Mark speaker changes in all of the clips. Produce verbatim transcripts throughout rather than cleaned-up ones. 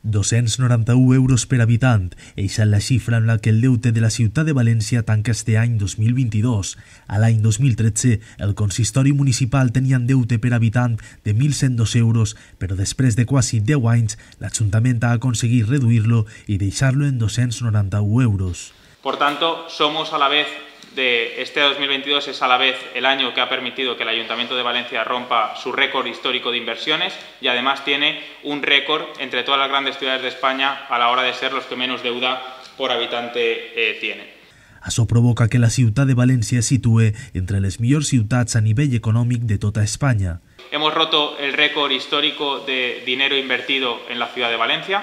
Speaker 1: dos-cents noranta-u euros per habitant. Eixa és la xifra en la que el deute de la ciutat de València tanca este any dos mil vint-i-dos. A l'any dos mil tretze, el consistori municipal tenia un deute per habitant de mil cent dos euros, però després de quasi deu anys, l'Ajuntament ha aconseguit reduir-lo i deixar-lo en dos-cents noranta-u euros.
Speaker 2: Por tanto, somos a la vez de este dos mil veintidós es a la vez el año que ha permitido que el Ayuntamiento de Valencia rompa su récord histórico de inversiones y además tiene un récord entre todas las grandes ciudades de España a la hora de ser los que menos deuda por habitante eh, tienen.
Speaker 1: Això provoca que la ciutat de València es situe entre les millors ciutats a nivell econòmic de tota Espanya.
Speaker 2: Hemos roto el récord histórico de dinero invertido en la ciudad de Valencia.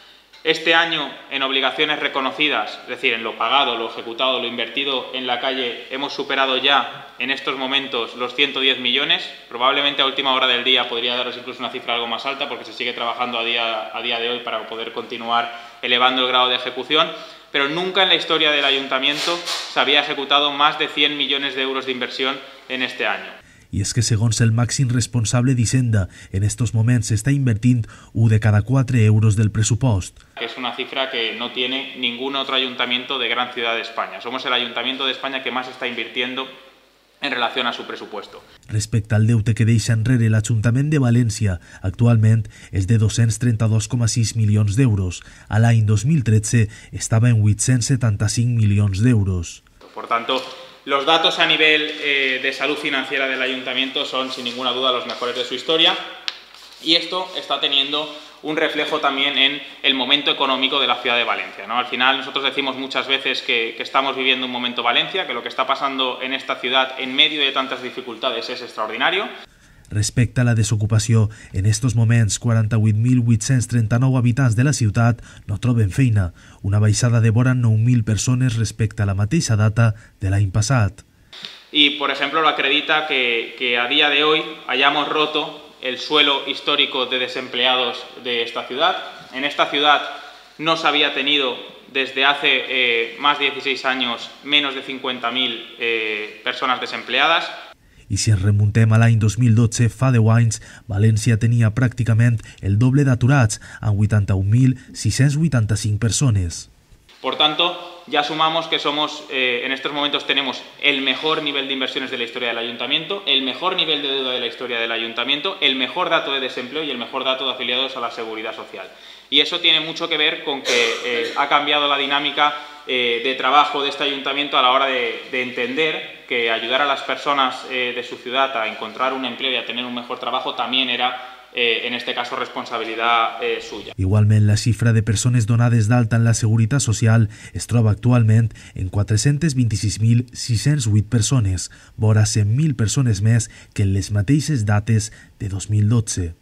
Speaker 2: Este año, en obligaciones reconocidas, es decir, en lo pagado, lo ejecutado, lo invertido en la calle, hemos superado ya en estos momentos los ciento diez millones. Probablemente a última hora del día podría daros incluso una cifra algo más alta porque se sigue trabajando a día, a día de hoy para poder continuar elevando el grado de ejecución. Pero nunca en la historia del Ayuntamiento se había ejecutado más de cien millones de euros de inversión en este año.
Speaker 1: I és que, segons el màxim responsable d'Hisenda, en estos moments s'està invertint un de cada quatre euros del pressupost.
Speaker 2: Es una cifra que no tiene ningún otro ayuntamiento de gran ciudad de España. Somos el ayuntamiento de España que más está invirtiendo en relación a su presupuesto.
Speaker 1: Respecte al deute que deixa enrere l'Ajuntament de València, actualment és de dos-cents trenta-dos coma sis milions d'euros. A l'any dos mil tretze estava en vuit-cents setanta-cinc milions d'euros.
Speaker 2: Por tanto, los datos a nivel eh, de salud financiera del Ayuntamiento son sin ninguna duda los mejores de su historia y esto está teniendo un reflejo también en el momento económico de la ciudad de Valencia, ¿no? Al final nosotros decimos muchas veces que, que estamos viviendo un momento Valencia, que lo que está pasando en esta ciudad en medio de tantas dificultades es extraordinario.
Speaker 1: Respecte a la desocupació, en estos moments quaranta-vuit mil vuit-cents trenta-nou habitants de la ciutat no troben feina, una baixada de vora nou mil persones respecte a la mateixa data de l'any passat.
Speaker 2: Y, por ejemplo, lo acredita que, que a día de hoy hayamos roto el suelo histórico de desempleados de esta ciudad. En esta ciudad no se había tenido desde hace eh, más de dieciséis años menos de cincuenta mil eh, personas desempleadas.
Speaker 1: I si ens remuntem a l'any dos mil dotze, fa deu anys, València tenia pràcticament el doble d'aturats, amb vuitanta-un mil sis-cents vuitanta-cinc persones.
Speaker 2: Por tanto, ya sumamos que somos, eh, en estos momentos tenemos el mejor nivel de inversiones de la historia del Ayuntamiento, el mejor nivel de deuda de la historia del Ayuntamiento, el mejor dato de desempleo y el mejor dato de afiliados a la Seguridad Social. Y eso tiene mucho que ver con que eh, ha cambiado la dinámica eh, de trabajo de este Ayuntamiento a la hora de, de entender que ayudar a las personas eh, de su ciudad a encontrar un empleo y a tener un mejor trabajo también era Eh, en este caso responsabilidad eh, suya.
Speaker 1: Igualment, la xifra de persones donades d'alta en la Seguretat Social es troba actualment en quatre-cents vint-i-sis mil sis-cents vuit persones, vora cent mil persones més que en les mateixes dates de dos mil dotze.